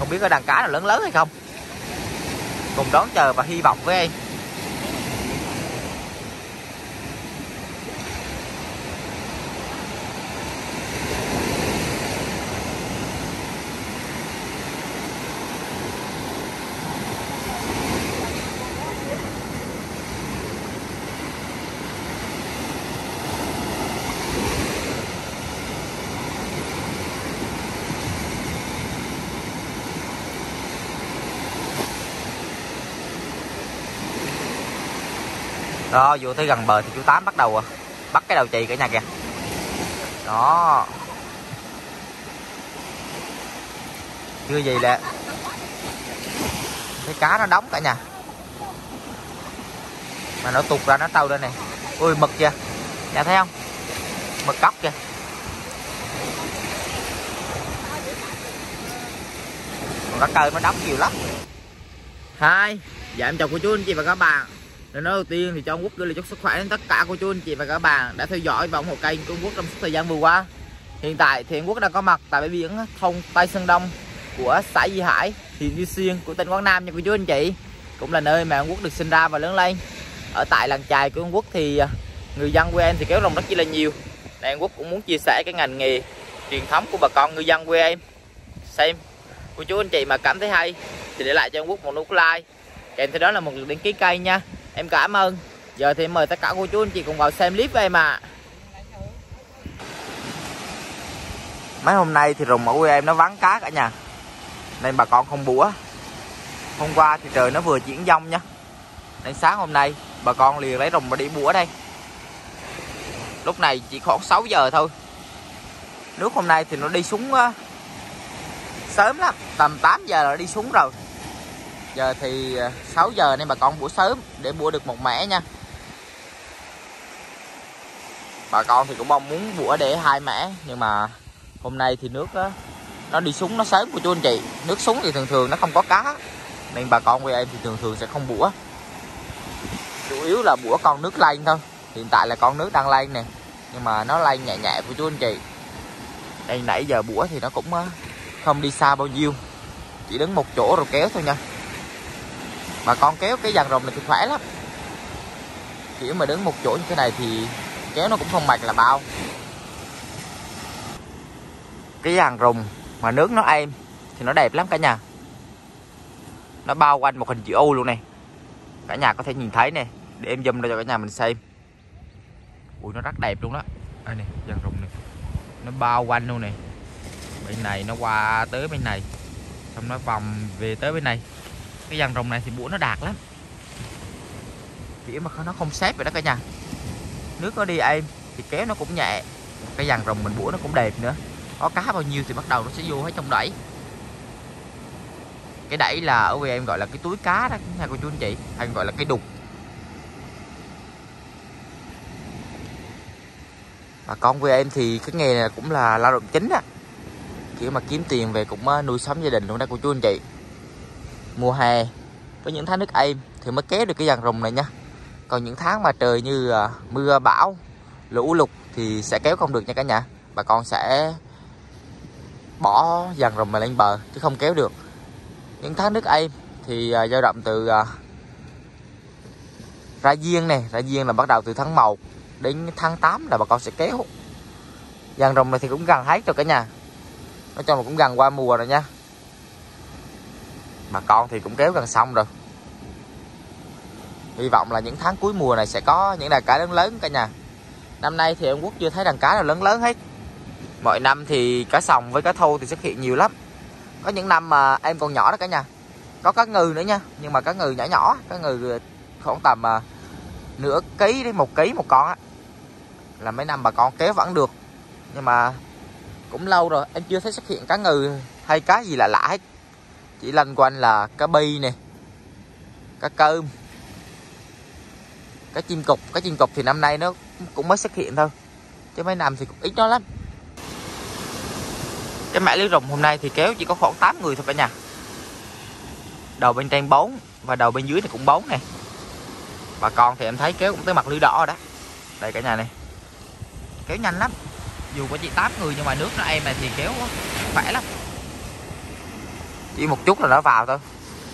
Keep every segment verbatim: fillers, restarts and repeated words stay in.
Không biết có đàn cá nào lớn lớn hay không. Cùng đón chờ và hy vọng với em. Đó, vô tới gần bờ thì chú Tám bắt đầu à, bắt cái đầu chì cả nhà kìa. Đó. Chưa gì lẹ. Cái cá nó đóng cả nhà. Mà nó tụt ra nó trâu lên này. Ui mực kìa. Nhà thấy không? Mực cóc kìa. Còn cá cơm nó đóng nhiều lắm. Hai. Dạ em chào cô chú anh chị và các bạn. Lời nói đầu tiên thì cho ông Quốc gửi lời chúc sức khỏe đến tất cả cô chú anh chị và các bạn đã theo dõi và ủng hộ kênh của ông Quốc trong suốt thời gian vừa qua. Hiện tại thì ông Quốc đang có mặt tại bãi biển Thôn Tây Sơn Đông của xã Di Hải, huyện Duy Xuyên của tỉnh Quảng Nam nha cô chú anh chị. Cũng là nơi mà ông Quốc được sinh ra và lớn lên. Ở tại làng chài của ông Quốc thì người dân quê em thì kéo rồng rất chi là nhiều. Nên ông Quốc cũng muốn chia sẻ cái ngành nghề truyền thống của bà con ngư dân quê em. Xem cô chú anh chị mà cảm thấy hay thì để lại cho ông Quốc một nút like, kèm theo đó là một lượt đăng ký kênh nha. Em cảm ơn. Giờ thì mời tất cả cô chú anh chị cùng vào xem clip với em ạ. À. Mấy hôm nay thì rồng ở quê em nó vắng cá cả nhà, nên bà con không bủa. Hôm qua thì trời nó vừa chuyển dông nha, nên sáng hôm nay bà con liền lấy rồng mà đi bủa đây. Lúc này chỉ khoảng sáu giờ thôi. Nước hôm nay thì nó đi xuống sớm lắm, tầm tám giờ là đi xuống rồi. Giờ thì sáu giờ nên bà con bủa sớm để bủa được một mẻ nha. Bà con thì cũng mong muốn bủa để hai mẻ, nhưng mà hôm nay thì nước đó, nó đi xuống nó sớm của chú anh chị. Nước xuống thì thường thường nó không có cá, nên bà con quê em thì thường thường sẽ không bủa. Chủ yếu là bủa con nước lên thôi. Hiện tại là con nước đang lên nè, nhưng mà nó lên nhẹ nhẹ của chú anh chị. Đây nãy giờ bủa thì nó cũng không đi xa bao nhiêu, chỉ đứng một chỗ rồi kéo thôi nha. Bà con kéo cái dàn rồng này thì khỏe lắm. Kiểu mà đứng một chỗ như thế này thì kéo nó cũng không mệt là bao. Cái dàn rồng mà nước nó êm thì nó đẹp lắm cả nhà. Nó bao quanh một hình chữ U luôn này. Cả nhà có thể nhìn thấy nè. Để em zoom ra cho cả nhà mình xem. Ui nó rất đẹp luôn đó. Đây nè, dàn rồng này. Nó bao quanh luôn nè. Bên này nó qua tới bên này, xong nó vòng về tới bên này. Cái dàn rồng này thì bủa nó đạt lắm. Kiểu mà nó không xếp vậy đó cả nhà. Nước nó đi êm thì kéo nó cũng nhẹ. Cái dàn rồng mình bủa nó cũng đẹp nữa. Có cá bao nhiêu thì bắt đầu nó sẽ vô hết trong đẩy. Cái đẩy là ở quê em gọi là cái túi cá đó nha cô chú anh chị, hay gọi là cái đục. Bà con quê em thì cái nghề này cũng là lao động chính á. Kiểu mà kiếm tiền về cũng nuôi sống gia đình luôn đó cô chú anh chị. Mùa hè có những tháng nước êm thì mới kéo được cái dàn rồng này nha. Còn những tháng mà trời như mưa bão, lũ lụt thì sẽ kéo không được nha cả nhà. Bà con sẽ bỏ dàn rồng này lên bờ chứ không kéo được. Những tháng nước êm thì uh, dao động từ uh, ra giêng này, ra giêng là bắt đầu từ tháng một đến tháng tám là bà con sẽ kéo. Dàn rồng này thì cũng gần hết rồi cả nhà. Nói chung là cũng gần qua mùa rồi nha. Bà con thì cũng kéo gần xong rồi. Hy vọng là những tháng cuối mùa này sẽ có những đàn cá lớn lớn cả nhà. Năm nay thì ông Quốc chưa thấy đàn cá nào lớn lớn hết. Mọi năm thì cá sòng với cá thô thì xuất hiện nhiều lắm. Có những năm mà em còn nhỏ đó cả nhà. Có cá ngừ nữa nha, nhưng mà cá ngừ nhỏ nhỏ, cá ngừ khoảng tầm uh, nửa ký đến một ký một con á. Là mấy năm bà con kéo vẫn được. Nhưng mà cũng lâu rồi em chưa thấy xuất hiện cá ngừ hay cá gì lạ lạ hết. Chỉ lanh quanh là cá bi nè, cá cơm, cá chim cục. Cá chim cục thì năm nay nó cũng mới xuất hiện thôi, chứ mấy năm thì cũng ít nó lắm. Cái mẻ lưới rồng hôm nay thì kéo chỉ có khoảng tám người thôi cả nhà. Đầu bên trên bốn và đầu bên dưới thì cũng bốn nè. Bà con thì em thấy kéo cũng tới mặt lưới đỏ rồi đó. Đây cả nhà này, kéo nhanh lắm. Dù có chỉ tám người nhưng mà nước nó êm này thì kéo khỏe lắm. chỉ một chút là nó vào thôi.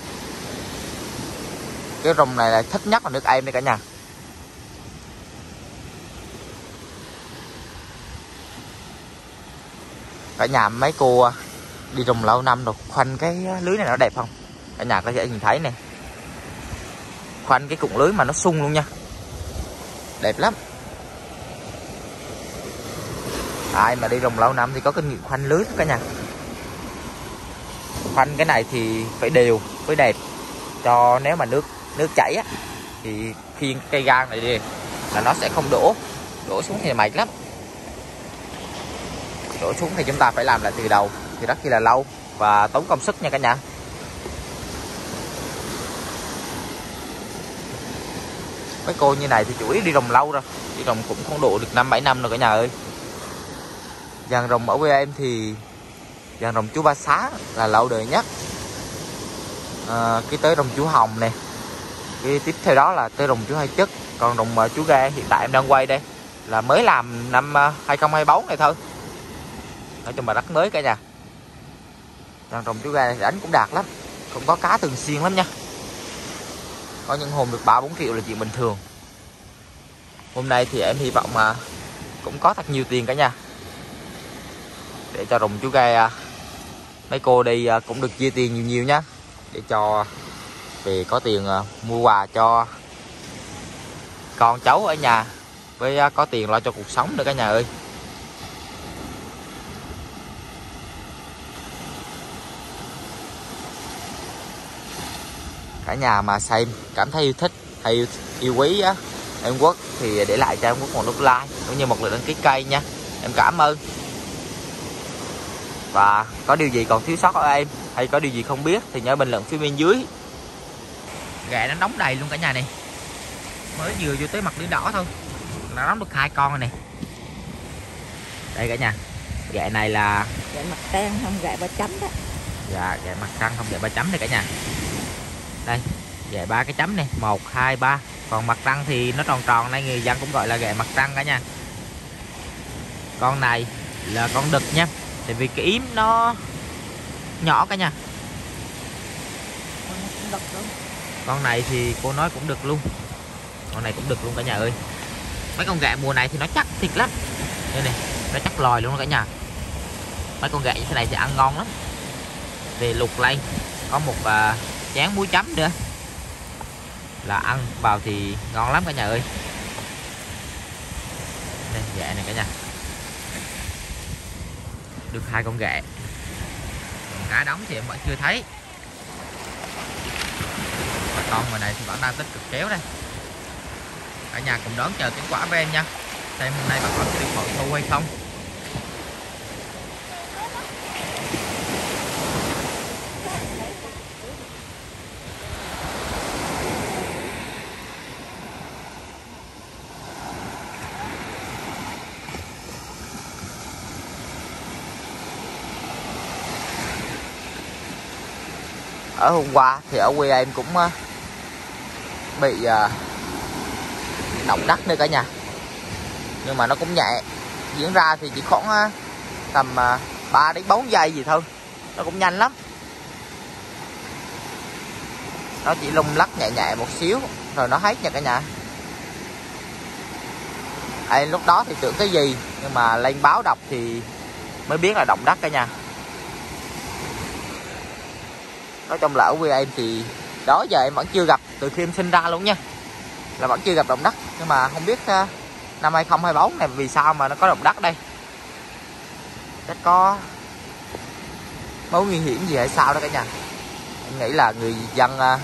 Cái rồng này là thích nhất là nước êm đây cả nhà. Cả nhà mấy cô đi rồng lâu năm rồi, khoanh cái lưới này nó đẹp không? Cả nhà có thể nhìn thấy nè, khoanh cái cụm lưới mà nó sung luôn nha, đẹp lắm. Ai mà đi rồng lâu năm thì có kinh nghiệm khoanh lưới cả nhà. Khoanh cái này thì phải đều, phải đẹp, cho nếu mà nước nước chảy á thì khiêng cây gang này đi là nó sẽ không đổ đổ xuống thì mệt lắm. Đổ xuống thì chúng ta phải làm lại từ đầu thì rất chi là lâu và tốn công sức nha cả nhà. Mấy cô như này thì chủ yếu đi rồng lâu rồi, đi rồng cũng không độ được năm bảy năm rồi cả nhà ơi. Dàn rồng ở quê em thì dàn rồng chú Ba Sáng là lâu đời nhất. À, cái tới rồng chú Hồng nè, cái tiếp theo đó là tới rồng chú Hai Chất. Còn rồng chú Ga hiện tại em đang quay đây là mới làm năm hai không hai bốn này thôi, nói chung là rất mới cả nhà. Dàn rồng chú Ga đánh cũng đạt lắm, cũng có cá thường xuyên lắm nha. Có những hôm được ba bốn triệu là chuyện bình thường. Hôm nay thì em hy vọng mà cũng có thật nhiều tiền cả nhà, để cho rồng chú Ga mấy cô đi cũng được chia tiền nhiều nhiều nhá, để cho về có tiền mua quà cho con cháu ở nhà, với có tiền lo cho cuộc sống nữa cả nhà ơi. Cả nhà mà xem cảm thấy yêu thích hay yêu, yêu quý á em Quốc thì để lại cho em Quốc một nút like cũng như một lượt đăng ký kênh nha, em cảm ơn. Và có điều gì còn thiếu sót ở em hay có điều gì không biết thì nhớ bình luận phía bên dưới. Gà nó đóng đầy luôn cả nhà này, mới vừa vô tới mặt lưới đỏ thôi là đóng được hai con rồi này. Đây cả nhà, gà này là gà mặt trăng không gà ba chấm đó. Dạ, gà mặt trăng không gà ba chấm này cả nhà. Đây, gà ba cái chấm này, một hai ba. Còn mặt trăng thì nó tròn tròn đây, người dân cũng gọi là gà mặt trăng cả nhà. Con này là con đực nha, tại vì cái yếm nó nhỏ cả nhà. Con này thì cô nói cũng được luôn, con này cũng được luôn cả nhà ơi. Mấy con gà mùa này thì nó chắc thịt lắm, đây này, nó chắc lòi luôn đó cả nhà. Mấy con gà như thế này thì ăn ngon lắm. Về luộc lên có một uh, chén muối chấm nữa là ăn vào thì ngon lắm cả nhà ơi. Đây gà này cả nhà, được hai con gà. Còn cá đóng thì em vẫn chưa thấy. Và con ngoài này thì vẫn đang tích cực kéo đây. Cả nhà cùng đón chờ kết quả với em nha, xem hôm nay bà con sẽ được bội thu hay không. Ở hôm qua thì ở quê em cũng bị động đất nữa cả nhà, nhưng mà nó cũng nhẹ, diễn ra thì chỉ khoảng tầm ba đến bốn giây gì thôi, nó cũng nhanh lắm. Nó chỉ lung lắc nhẹ nhẹ một xíu rồi nó hết nha cả nhà. Em lúc đó thì tưởng cái gì, nhưng mà lên báo đọc thì mới biết là động đất cả nhà. Nói chung là ở quê em thì đó giờ em vẫn chưa gặp, từ khi em sinh ra luôn nha, là vẫn chưa gặp động đất. Nhưng mà không biết uh, năm hai không hai bốn này vì sao mà nó có động đất đây. Chắc có mối nguy hiểm gì hay sao đó cả nhà. Em nghĩ là người dân uh,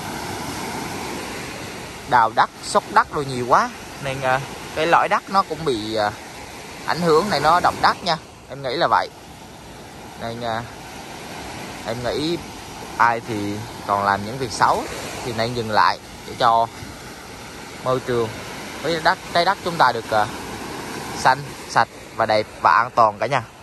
đào đất, xúc đất rồi nhiều quá, nên uh, cái lõi đất nó cũng bị uh, ảnh hưởng này, nó động đất nha. Em nghĩ là vậy. Nên uh, em nghĩ ai thì còn làm những việc xấu thì nên dừng lại, để cho môi trường với đất, trái đất chúng ta được uh, xanh, sạch và đẹp và an toàn cả nhà.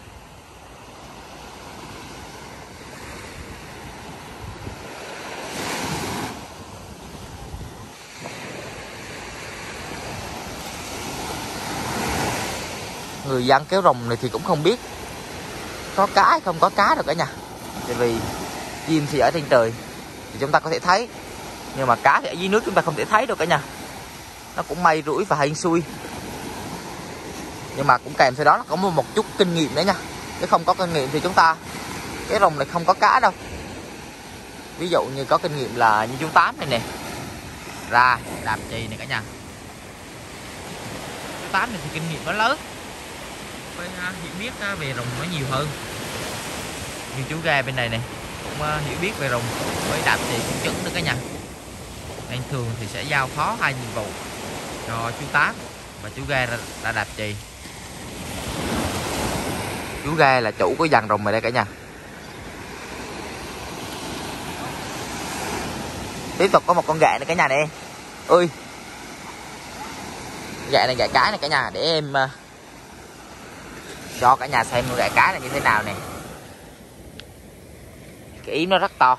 Người dân kéo rồng này thì cũng không biết có cá hay không có cá được cả nhà, tại vì chim thì ở trên trời thì chúng ta có thể thấy, nhưng mà cá thì ở dưới nước chúng ta không thể thấy được cả nhà. Nó cũng may rủi và hên xui, nhưng mà cũng kèm theo đó là có một, một chút kinh nghiệm đấy nha. Chứ không có kinh nghiệm thì chúng ta cái rồng này không có cá đâu. Ví dụ như có kinh nghiệm là như chú Tám này nè, ra đạp chì này cả nhà. Chú Tám này thì kinh nghiệm nó lớn, với hiểu biết về rồng nó nhiều hơn. Như chú Ga bên này này cũng hiểu biết về rồng, với đạp chì cũng chuẩn nữa cả nhà. Nên thường thì sẽ giao phó hai nhiệm vụ cho chú Tám và chú Ga ra, ra đạp chì. Chú Ga là chủ của dàn rồng này đây cả nhà. Tiếp tục có một con gẹ này cả nhà này. Ơi, gẹ này gẹ cái này cả nhà, để em uh, cho cả nhà xem con gẹ cái này như thế nào nè. Cái yếm nó rất to.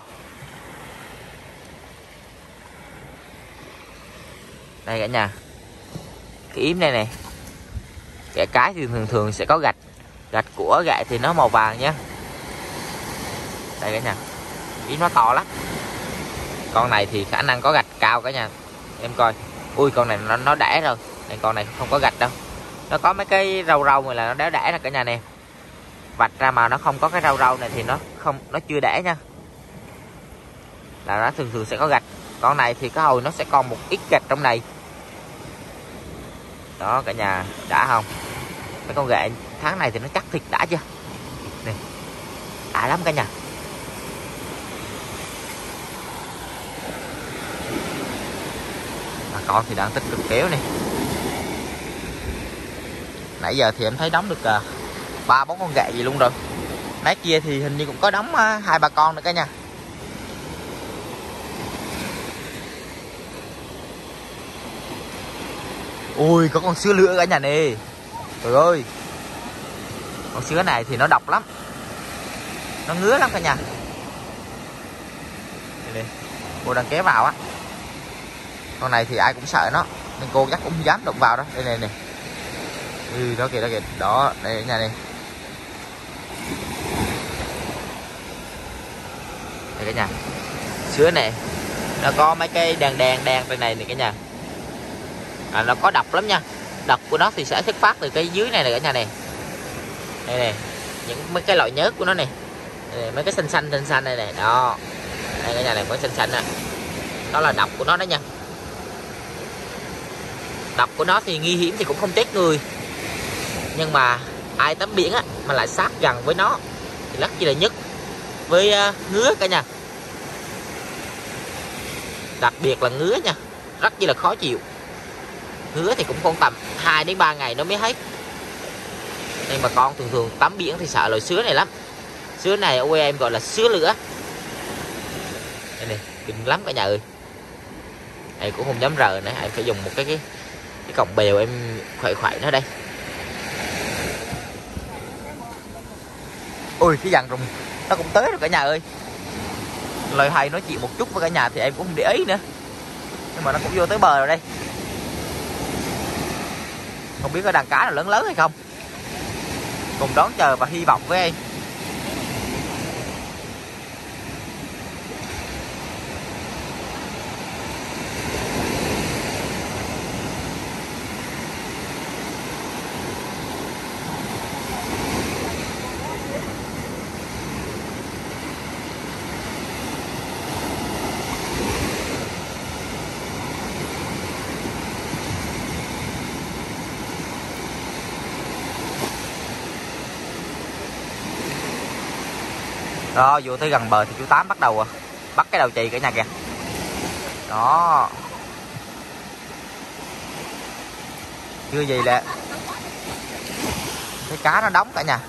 Đây cả nhà, cái yếm này này, gẹ cái thì thường thường sẽ có gạch, gạch của gẹ thì nó màu vàng nhé. Đây cả nhà, yếm nó to lắm. Con này thì khả năng có gạch cao cả nhà. Em coi, ui con này nó nó đẻ rồi, nên con này không có gạch đâu. Nó có mấy cái râu râu này là nó đéo đẻ ra cả nhà nè. Vạch ra mà nó không có cái râu râu này thì nó không, nó chưa đẻ nha. Là nó thường thường sẽ có gạch. Con này thì cái hồi nó sẽ còn một ít gạch trong này. Đó cả nhà, đã không? Mấy con ghẹ tháng này thì nó chắc thịt đã chưa? Nè, đã lắm cả nhà. Mà con thì đang tích cực kéo này. Nãy giờ thì em thấy đóng được ba bốn con ghẹ gì luôn rồi. Mấy kia thì hình như cũng có đóng hai ba con nữa cả nhà. Ui, có con sứa lửa cả nhà nè. Trời ơi, con sứa này thì nó độc lắm, nó ngứa lắm cả nhà. Đây đây, cô đang kéo vào á. Con này thì ai cũng sợ nó, nên cô chắc cũng không dám động vào đó. Đây này nè. Ừ, đó kìa, đó kìa. Đó, đây cả nhà này. Đây cả nhà, sứa này nó có mấy cái đèn đèn đèn trên này này cả nhà. À, nó có độc lắm nha. Độc của nó thì sẽ xuất phát từ cái dưới này này cả nhà này. Đây này, những mấy cái loại nhớt của nó này, này mấy cái xanh xanh xanh xanh này này. Đó, đây cả nhà này, mấy xanh xanh đó. Đó là độc của nó đó nha. Độc của nó thì nguy hiểm thì cũng không chết người, nhưng mà ai tắm biển á mà lại sát gần với nó thì rất chi là nhức với uh, ngứa cả nhà. Đặc biệt là ngứa nha, rất chi là khó chịu. Ngứa thì cũng khoảng tầm hai đến ba ngày nó mới hết. Nên bà con thường thường tắm biển thì sợ loại sứa này lắm. Sứa này ở quê em gọi là sứa lửa. Đây này, kinh lắm cả nhà ơi. Em cũng không dám rờ nữa, em phải dùng một cái cái cái cọng bèo em khỏe khỏe nó đây. Ui, cái dàn rồng nó cũng tới rồi cả nhà ơi. Lời hay nói chuyện một chút với cả nhà thì em cũng không để ý nữa, nhưng mà nó cũng vô tới bờ rồi đây. Không biết có đàn cá nào lớn lớn hay không, cùng đón chờ và hy vọng với em. Đó, vô tới gần bờ thì chú Tám bắt đầu bắt cái đầu chì cả nhà kìa. Đó, chưa gì lẹ, cái cá nó đóng cả nhà,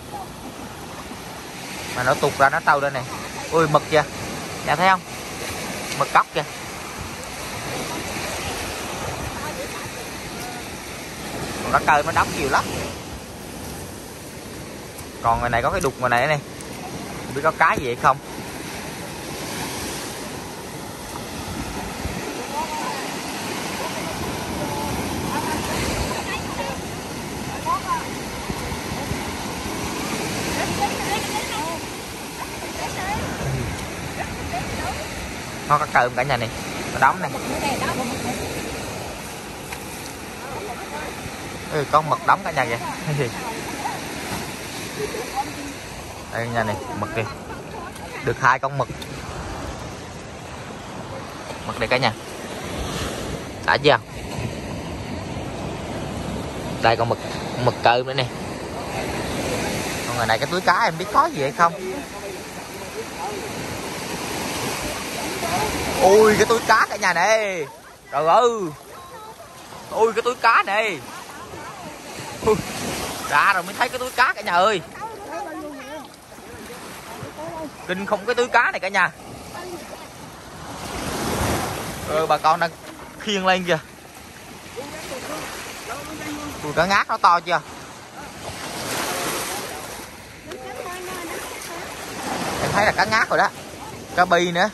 mà nó tụt ra nó trâu lên này. Ui, mực kìa, nhà thấy không, mực cóc kìa. Còn cá cơi nó đóng nhiều lắm. Còn người này có cái đục ngoài này này, không biết có cá gì hay không. Nó có cơm cả nhà này, nó đóng này. Ừ, con mực đóng cả nhà vậy. Đây nhà này, mực kìa. Được hai con mực. Mực đây cả nhà. Đã chưa? Đây con mực, mực cơm nữa nè. Còn người này cái túi cá em biết có gì hay không? Ui cái túi cá cả nhà này. Trời ơi. Ui cái túi cá này. Ui, ra rồi mới thấy cái túi cá cả nhà ơi. Kinh khủng cái túi cá này cả nhà. Ừ, bà con đang khiêng lên kìa. Ui cá ngát nó to chưa? Em thấy là cá ngát rồi đó. Cá bi nữa.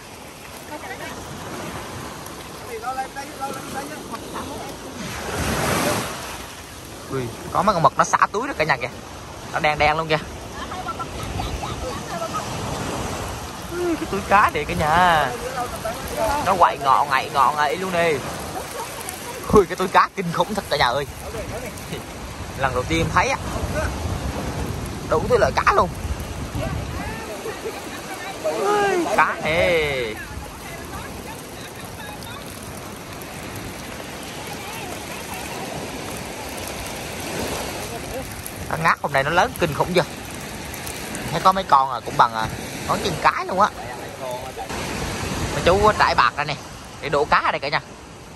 Ui, có mấy con mực nó xả túi rồi cả nhà kìa. Nó đen đen luôn kìa. Ui, cái túi cá này cả nhà. Nó quậy ngọ ngậy ngọ ngậy luôn đi. Ui cái túi cá kinh khủng thật cả nhà ơi. Lần đầu tiên em thấy á. Đủ thứ loại cá luôn. Ui, cá nè. Cá ngát hôm nay nó lớn kinh khủng chưa? Thấy có mấy con à, cũng bằng à, ngón chân cái luôn á. Mà chú có trải bạc ra nè để đổ cá ở đây cả nhà.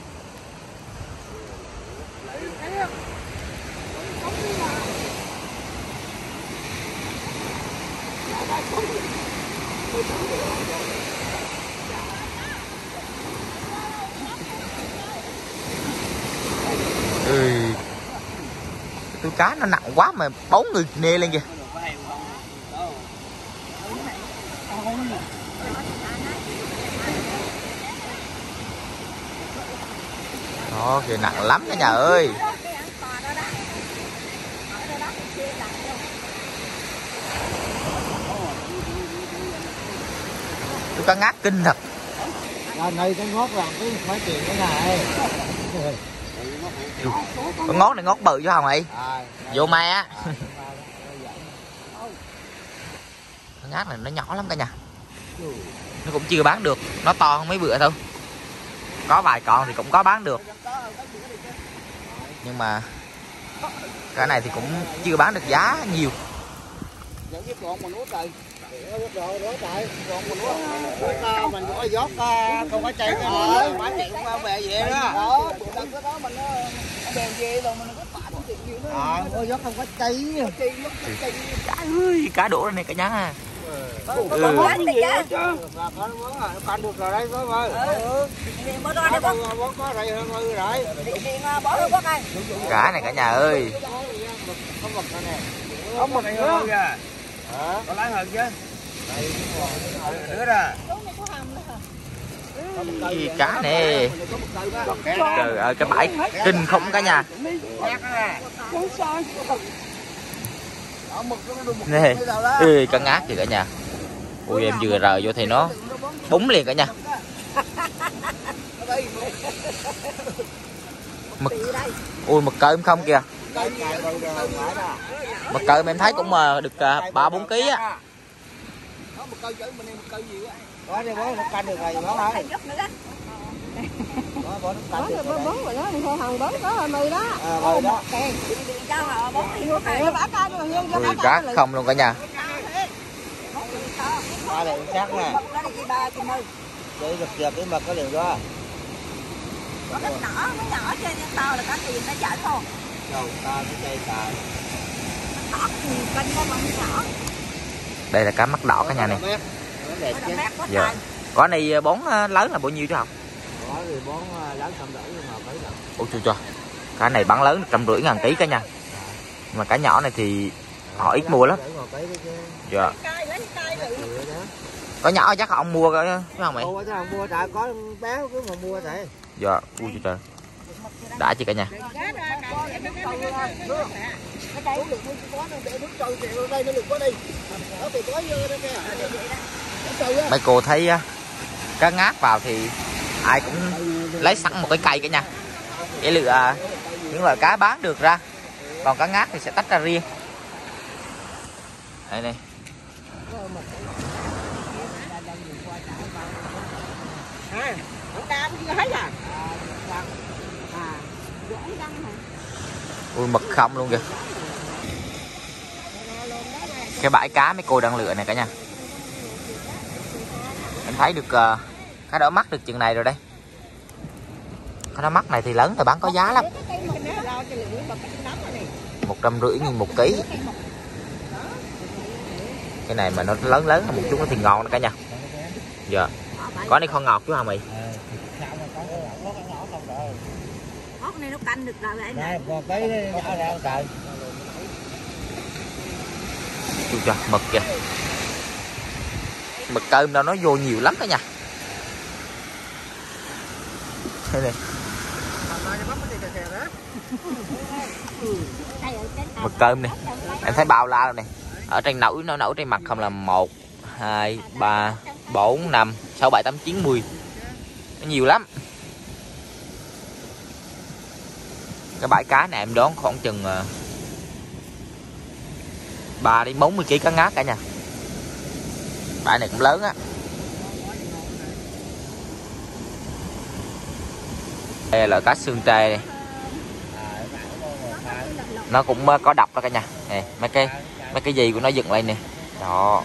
Ừ. Túi cá nó nặng quá mà bốn người nê lên kìa. Đó kìa nặng lắm cả nhà ơi. Túi cá ngát kinh thật. Ở đây cái ngót làm cái phải tiền cái này. Con ngót này ngót bự chứ không vậy? À, vô mai á. Con ngát này nó nhỏ lắm cả nhà. Nó cũng chưa bán được. Nó to hơn mấy bữa thôi. Có vài con thì cũng có bán được. Nhưng mà cái này thì cũng chưa bán được giá nhiều. Mình có giót không có chạy rồi bán chuyện qua về vậy đó. Đó, cái đó mình bèn về rồi mình có tạm chuyện gì nữa. À, có giót không có cháy. Cá ơi, cá đổ ra này cả nhà. Ừ. Ừ. Con được rồi đấy có ơi. Ừ. Bó đó đây bó có rồi hơn rồi rồi. Bó đó bó đây. Cá này cả nhà ơi. Có mực này nè. Có mực nữa kìa. Hả? Có lái hơn chứ. Đây nữa ra. Gì cá nè. Trời ơi cái bãi kinh khủng cả nhà. Nè. Ê cá ngát kìa cả nhà. Ui em vừa rời vô thì nó búng liền cả nhà. Mực. Ui mực cơm không kìa. Mực cơm em thấy cũng được ba bốn ký á. Có đi bố, nó canh được rồi bố ơi. Bố, bố nó canh được rồi. Bố rồi đó, thì thôi hằng bố có rồi mì đó. À, mì đó. Ui cá không luôn cả nhà. Ba này chắc nè. Đây được dẹp cái mực có liền đó. Có cái nhỏ, nó nhỏ trên nhưng to là cá tiền nó chảy không? Đâu, ta nó chay xài. Nó to thì canh nó bằng nhỏ. Đây là cá mắt đỏ cả nhà này. Dạ. Có này bón lớn là bao nhiêu chứ không? Có thì bón lớn trăm rưỡi nhưng mà mấy lần. Ôi trời trời. Cá này bán lớn trăm rưỡi ngàn ký cả nhà. Mà cá nhỏ này thì họ ít mua lắm. Dạ. Có nhỏ chắc ông mua chứ không mày? Mua chứ không mua tại có béo cứ mà mua tại. Dạ. Ui trời trời. Đã chị cả nhà. Mấy cô thấy cá ngát vào thì ai cũng lấy sẵn một cái cây cả nhà, để lựa những loại cá bán được ra, còn cá ngát thì sẽ tách ra riêng. Đây này. Ui, mực không luôn kìa. Cái bãi cá mấy cô đang lựa này cả nhà. Em thấy được uh, cá đỏ mắt được chừng này rồi đây. Cá đỏ mắt này thì lớn thì bán có giá lắm. Một trăm rưỡi nghìn một ký. Cái này mà nó lớn lớn hơn một chút thì ngon đó cả nhà. Giờ có đây con ngọt chú hả mày? Ốc này nó canh được rồi vậy này. Chú cho mực kìa. Mực cơm đâu nó vô nhiều lắm đó nha. Đây này. Mực cơm này. Em thấy bao la rồi này. Ở trên nổi nó nổi trên mặt không là một, hai, ba, bốn, năm, sáu, bảy, tám, chín, mười. Nó nhiều lắm. Cái bãi cá này em đoán khoảng chừng ba đến bốn mươi ký cá ngát cả nhà. Bãi này cũng lớn á. Đây là cá xương trê này. Nó cũng có độc đó cả nhà. Này, mấy cái mấy cái gì của nó dựng lên nè. Đó.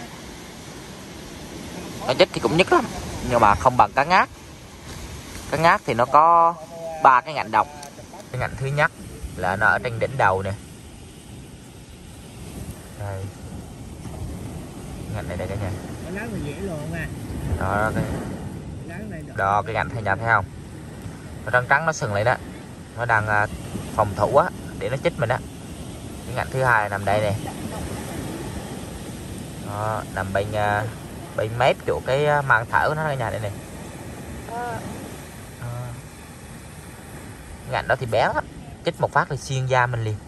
Nó chết thì cũng nhức lắm, nhưng mà không bằng cá ngát. Cá ngát thì nó có ba cái ngạnh độc. Cái ngạnh thứ nhất là nó ở trên đỉnh đầu nè. Đây. Ngạnh này đây cả nhà. Đó, cái đó cái ngạnh thấy nhà thấy không? Nó trắng trắng nó sừng lại đó. Nó đang phòng thủ á để nó chích mình á. Cái ngạnh thứ hai nằm đây nè. Đó, nằm bên bên mép chỗ cái màng thở của nó ở nhà đây nè. Ngạnh đó thì béo lắm, chích một phát là xuyên da mình liền.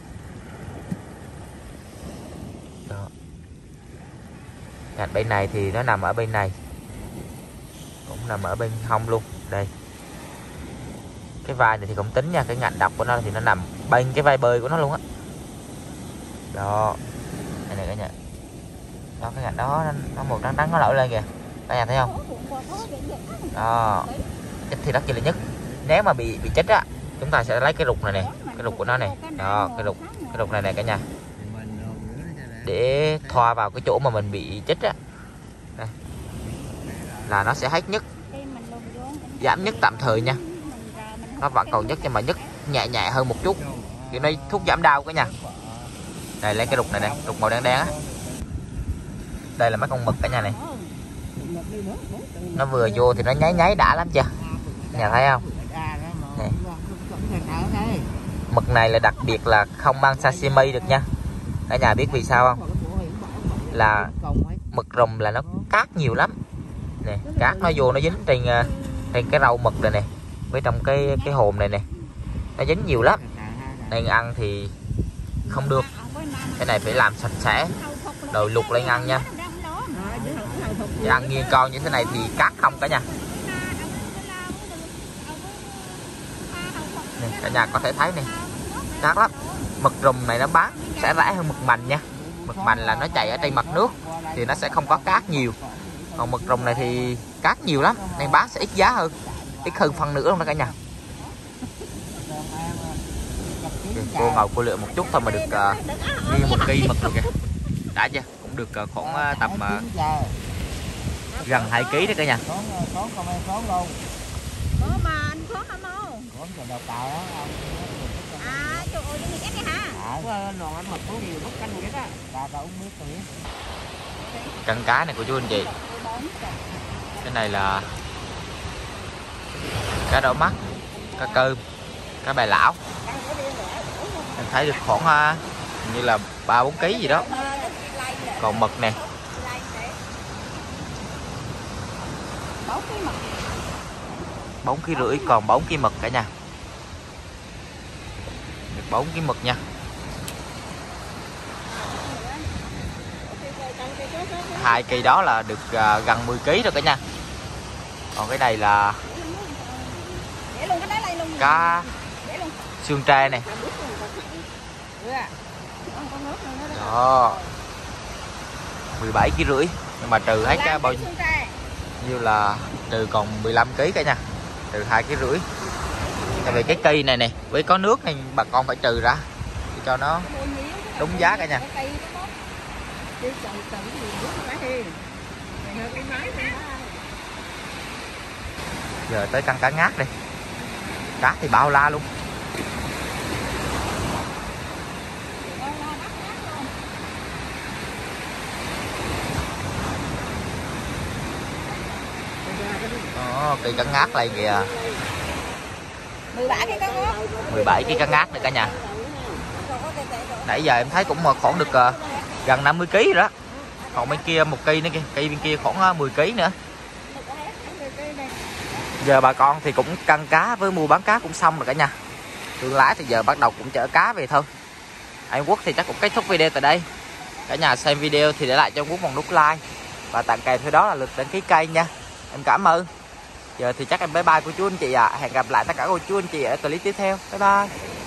Đó. Ngạnh bên này thì nó nằm ở bên này, cũng nằm ở bên hông luôn. Đây. Cái vai này thì không tính nha, cái ngạnh độc của nó thì nó nằm bên cái vai bơi của nó luôn á. Đó. Đây này cả nhà. Đó, cái ngạnh đó nó màu trắng trắng nó nổi lên kìa. Cả nhà thấy không? Đó. Chích thì rất chi là nhất. Nếu mà bị bị chích á, chúng ta sẽ lấy cái rục này nè, cái rục của nó này. Đó, cái rục cái rục này này cả nhà. Để thoa vào cái chỗ mà mình bị chích á. Đây. Là nó sẽ hết nhức. Giảm nhức tạm thời nha. Nó vẫn còn nhức nhưng mà nhức nhẹ nhẹ hơn một chút. Kiểu nó thuốc giảm đau cả nhà. Đây, lấy cái rục này nè, rục màu đen đen á. Đây là mấy con mực cả nhà này. Nó vừa vô thì nó nháy nháy đã lắm chưa? Nhà thấy không? Này. Mực này là đặc biệt là không mang sashimi được nha. Cả nhà biết vì sao không? Là mực rồng là nó cát nhiều lắm. Nè, cát nó vô nó dính trên trên cái rau mực này nè, với trong cái cái hồn này nè. Nó dính nhiều lắm. Nên ăn thì không được. Cái này phải làm sạch sẽ rồi luộc lên ăn nha. Để ăn nguyên con như thế này thì cát không cả nhà. Này, cả nhà có thể thấy này, cát lắm. Mực rùm này nó bán sẽ rẻ hơn mực mành nha. Mực mành là nó chạy ở trên mặt nước thì nó sẽ không có cát nhiều. Còn mực rùm này thì cát nhiều lắm nên bán sẽ ít giá hơn, ít hơn phần nữa luôn đó cả nhà. Cô ngồi cô lựa một chút thôi mà được uh, nguyên một cây mực rồi kìa. Đã chưa? Cũng được uh, khoảng uh, tầm uh, gần hai ký đó cả nhà. Cân cá này của chú anh chị. Cái này là cá đỏ mắt, cá cơm, cá bài lão. Em thấy được khoảng uh, như là ba bốn ký gì đó. Còn mực nè, bốn ký rưỡi, còn bốn ký mực cả nhà. Được bốn ký mực nha. Hai cây đó là được uh, gần mười ký rồi cả nhà. Còn cái này là Để luôn cái đáy này luôn. cá Để luôn. xương tre này. Ừ à. Con con nước nữa đó. Đó. mười bảy ký rưỡi, nhưng mà trừ hết cái bao nhiêu nhiêu là trừ còn mười lăm ký cả nha. Trừ hai ký rưỡi. Tại vì cái cây này này với có nước nên bà con phải trừ ra để cho nó đúng giá cả nha. Giờ tới căn cá ngát đi. Cá thì bao la luôn. Đó, cây cá ngát này kìa. mười bảy cái cá ngát. mười bảy cái cá ngát này cả nhà. Nãy giờ em thấy cũng khoảng được uh, gần năm mươi ký rồi đó. Còn bên kia một cây nữa kìa, cây bên kia khoảng uh, mười ký nữa. Giờ bà con thì cũng cân cá với mua bán cá cũng xong rồi cả nhà. Thương lái thì giờ bắt đầu cũng chở cá về thôi. Anh Quốc thì chắc cũng kết thúc video tại đây. Cả nhà xem video thì để lại cho Quốc một nút like và tặng kèm theo đó là lượt đăng ký kênh nha. Em cảm ơn. Giờ thì chắc em bye bye cô chú anh chị ạ. À. Hẹn gặp lại tất cả cô chú anh chị ở clip tiếp theo. Bye bye.